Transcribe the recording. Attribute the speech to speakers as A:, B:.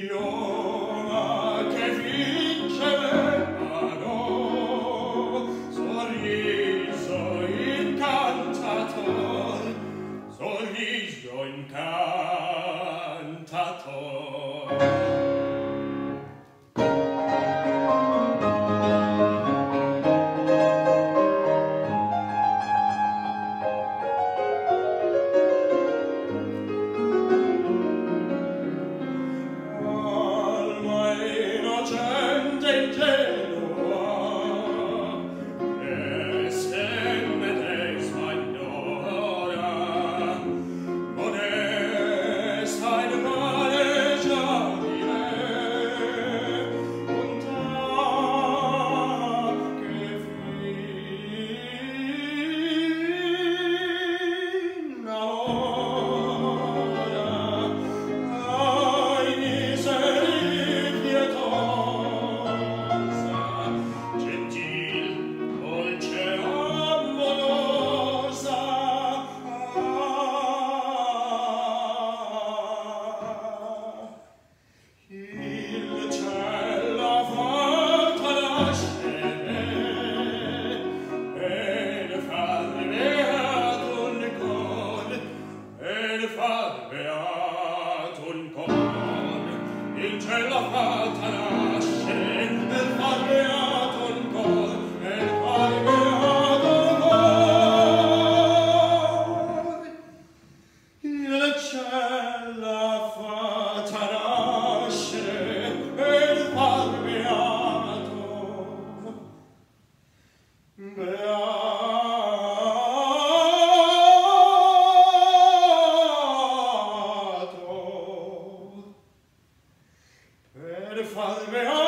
A: Ioma che vince vero, sorriso incantator, sorriso incantator. Il cielo fatta nascere, nel far beato un cor, nel far beato un cor. Il cielo fatta nascere, nel far beato, Per farmi